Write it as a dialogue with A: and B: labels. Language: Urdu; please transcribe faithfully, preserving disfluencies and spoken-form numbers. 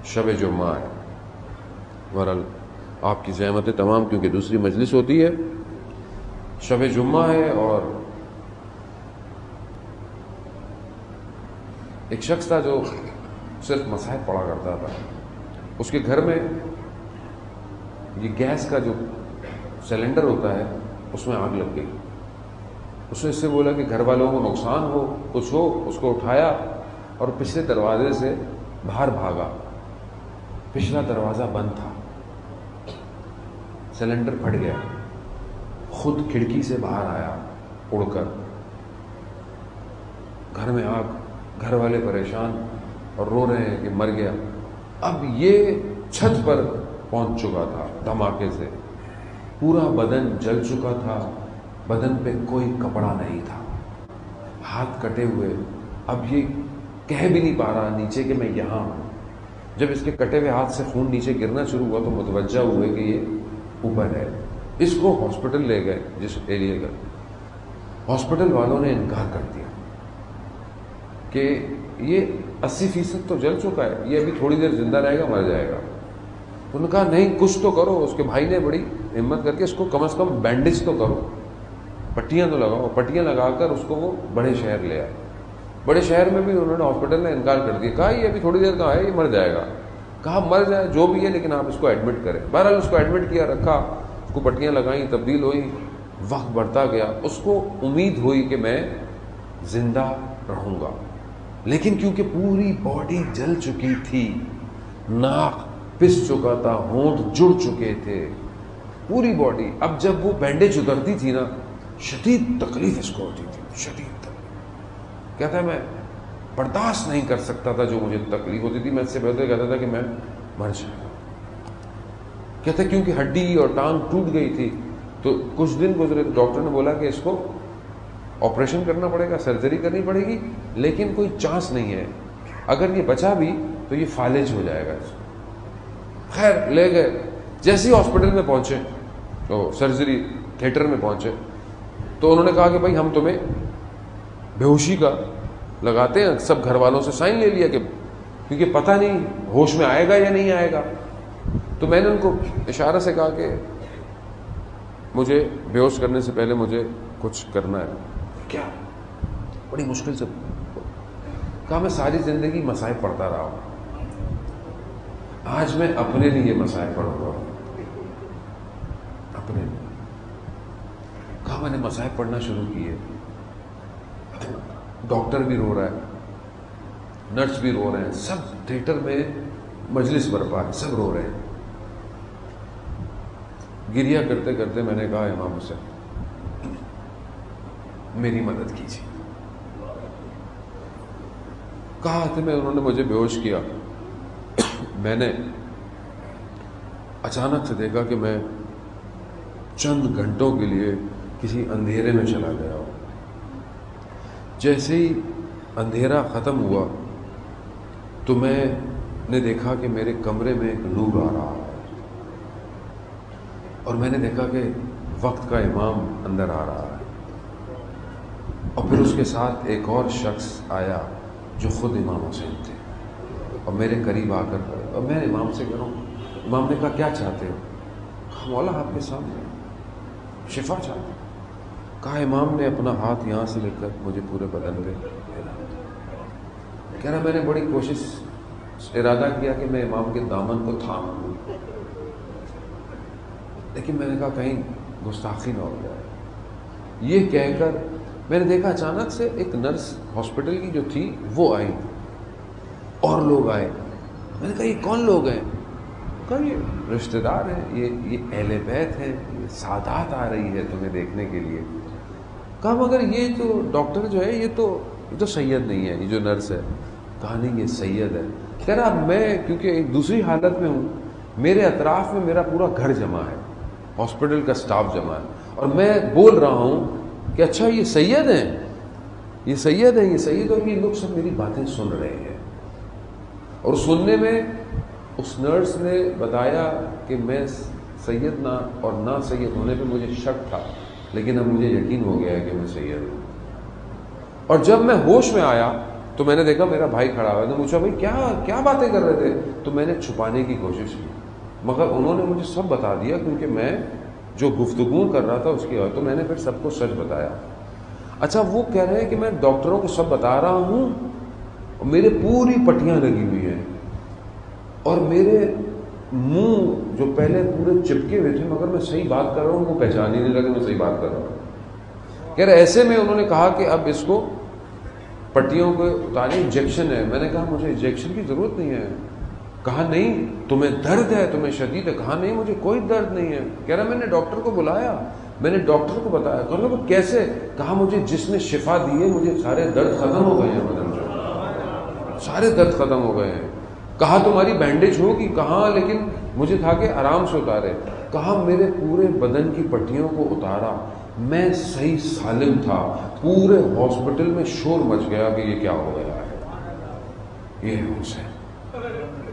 A: شب جمعہ ہے، بہرحال آپ کی زحمتیں تمام، کیونکہ دوسری مجلس ہوتی ہے، شب جمعہ ہے، اور ایک شخص تھا جو صرف مصاحف پڑھا کرتا تھا. اس کے گھر میں یہ گیس کا جو سلنڈر ہوتا ہے اس میں آگ لگ گئی. اس نے اس سے بولا کہ گھر والوں کو نقصان ہو، کچھ ہو. اس کو اٹھایا اور پچھلے دروازے سے باہر بھاگا. پچھلا دروازہ بند تھا، سلنڈر پھٹ گیا، خود کھڑکی سے باہر آیا اڑ کر. گھر میں آگ، گھر والے پریشان اور رو رہے ہیں کہ مر گیا. اب یہ چھت پر پہنچ چکا تھا دھماکے سے، پورا بدن جل چکا تھا، بدن پہ کوئی کپڑا نہیں تھا، ہاتھ کٹے ہوئے. اب یہ کہہ بھی نہیں پا رہا نیچے کہ میں یہاں ہوں. جب اس کے کٹے ہوئے ہاتھ سے خون نیچے گرنا شروع ہوا تو متوجہ ہوئے کہ یہ اوپر ہے. اس کو ہاسپٹل لے گئے، جس ایریے کا. ہاسپٹل والوں نے انکار کر دیا کہ یہ اسی فیصد تو جل چکا ہے، یہ ابھی تھوڑی دیر زندہ رہے گا، مر جائے گا. انہوں نے کہا نہیں، کچھ تو کرو. اس کے بھائی نے بڑی ہمت کر کے اس کو کم از کم بینڈیج تو کرو، پٹیاں تو لگاؤ. پٹیاں لگا کر اس کو وہ بڑے شہر لے آئے. بڑے شہر میں بھی انہوں نے، ہاسپٹل نے انکار کر دیا. کہا یہ ابھی تھوڑی دیر کا ہے، یہ مر جائے گا. کہا مر جائے جو بھی ہے، لیکن آپ اس کو ایڈمٹ کریں. بہرحال اس کو ایڈمٹ کیا، رکھا، اس کو پٹیاں لگائیں، تبدیل ہوئی. وقت بڑھتا گیا. اس کو امید ہوئی کہ میں زندہ رہوں گا، لیکن کیونکہ پوری باڈی جل چکی تھی، ناک پس چکا تھا، ہونٹ جڑ چکے تھے، پوری باڈی. اب جب وہ بینڈیج اترتی تھی نا، شدید تکلیف اس کو ہوتی تھی، شدید تکلیف. کہتا ہے میں برداشت نہیں کر سکتا تھا جو مجھے تکلیف ہوتی تھی. میں اس سے بہتر کہتا تھا کہ میں مر جاؤں. کہتا ہے کیونکہ ہڈی اور ٹانگ ٹوٹ گئی تھی. تو کچھ دن گزرے تو ڈاکٹر نے بولا کہ اس کو آپریشن کرنا پڑے گا، سرجری کرنی پڑے گی، لیکن کوئی چانس نہیں ہے. اگر یہ بچا بھی تو یہ فالج ہو جائے گا. اس کو خیر لے گئے. جیسے ہی ہاسپٹل میں پہنچے، تو سرجری تھیٹر میں پہنچے، تو انہوں نے کہا کہ بھائی ہم تمہیں بے ہوشی کا لگاتے ہیں. سب گھر والوں سے سائن لے لیا کہ کیونکہ پتہ نہیں ہوش میں آئے گا یا نہیں آئے گا. تو میں نے ان کو اشارے سے کہا کہ مجھے بے ہوش کرنے سے پہلے مجھے کچھ کرنا ہے. کیا؟ بڑی مشکل سے کہا میں ساری زندگی مصائب پڑھتا رہا ہوں، آج میں اپنے لیے مصائب پڑھ رہا ہوں. اپنے لیے کہا میں نے مصائب پڑھنا شروع کیے. ڈاکٹر بھی رو رہا ہے، نرس بھی رو رہے ہیں، سب تھیٹر میں مجلس برپا ہے، سب رو رہے ہیں. گریہ کرتے کرتے میں نے کہا امام حسین میری مدد کیجیے. کہا تھے میں، انہوں نے مجھے بے ہوش کیا. میں نے اچانک سے دیکھا کہ میں چند گھنٹوں کے لیے کسی اندھیرے میں چلا گیا ہوں. جیسے ہی اندھیرا ختم ہوا تو میں نے دیکھا کہ میرے کمرے میں ایک نور آ رہا ہے، اور میں نے دیکھا کہ وقت کا امام اندر آ رہا ہے. اور پھر اس کے ساتھ ایک اور شخص آیا جو خود امام حسین تھے، اور میرے قریب آ کر، اور میں امام سے کہہ رہا ہوں. امام نے کہا کیا چاہتے ہو؟ کہا مولا آپ کے سامنے شفا چاہتے ہو. کہا امام نے اپنا ہاتھ یہاں سے لے کر مجھے پورے بدن پہ پھیرا. کہہ رہا میں نے بڑی کوشش، ارادہ کیا کہ میں امام کے دامن کو تھام لوں، لیکن میں نے کہا کہیں گستاخی نہ ہو جائے. یہ کہہ کر میں نے دیکھا اچانک سے ایک نرس ہاسپٹل کی جو تھی وہ آئی، اور لوگ آئے. میں نے کہا یہ کون لوگ ہیں؟ کہا یہ رشتہ دار ہیں، یہ یہ اہل بیت ہیں، یہ سادات آ رہی ہے تمہیں دیکھنے کے لیے. کہا مگر یہ تو ڈاکٹر جو ہے یہ تو یہ تو سید نہیں ہے، یہ جو نرس ہے. کہا نہیں یہ سید ہے. کہہ رہا میں کیونکہ ایک دوسری حالت میں ہوں، میرے اطراف میں میرا پورا گھر جمع ہے، ہاسپٹل کا سٹاف جمع ہے، اور میں بول رہا ہوں کہ اچھا یہ سید ہیں، یہ سید ہیں، یہ سید، اور یہ لوگ سب میری باتیں سن رہے ہیں. اور سننے میں اس نرس نے بتایا کہ میں سید نہ اور نہ سید ہونے پہ مجھے شک تھا، لیکن اب مجھے یقین ہو گیا ہے کہ میں سید ہوں. اور جب میں ہوش میں آیا تو میں نے دیکھا میرا بھائی کھڑا ہوا ہے، پوچھا بھائی کیا کیا باتیں کر رہے تھے؟ تو میں نے چھپانے کی کوشش کی، مگر انہوں نے مجھے سب بتا دیا، کیونکہ میں جو گفتگو کر رہا تھا اس کی وجہ، تو میں نے پھر سب کو سچ بتایا۔ اچھا وہ کہہ رہے ہیں کہ میں ڈاکٹروں کو سب بتا رہا ہوں، میرے پوری پٹیاں لگی ہوئی ہیں اور میرے منہ جو پہلے پورے چپکے ہوئے تھے، مگر میں صحیح بات کر رہا ہوں، وہ پہچان ہی نہیں لگے میں صحیح بات کر رہا ہوں۔ کہہ رہے ایسے میں انہوں نے کہا کہ اب اس کو پٹیوں کو اتارے، انجیکشن ہے۔ میں نے کہا مجھے انجیکشن کی ضرورت نہیں ہے۔ کہا نہیں تمہیں درد ہے، تمہیں شدید ہے؟ کہا نہیں مجھے کوئی درد نہیں ہے۔ کہہ رہا میں نے ڈاکٹر کو بلایا، میں نے ڈاکٹر کو بتایا۔ کہا وہ کیسے؟ کہا مجھے جس نے شفا دی ہے مجھے سارے درد ختم ہو گئے ہیں، بدن جو سارے درد ختم ہو گئے ہیں۔ کہا تمہاری بینڈیج ہوگی؟ کہا لیکن مجھے تھا کہ آرام سے اتارے۔ کہا میرے پورے بدن کی پٹیوں کو اتارا، میں صحیح سالم تھا، پورے ہاسپٹل میں شور مچ گیا کہ یہ کیا ہو گیا ہے، یہ ہے حسین۔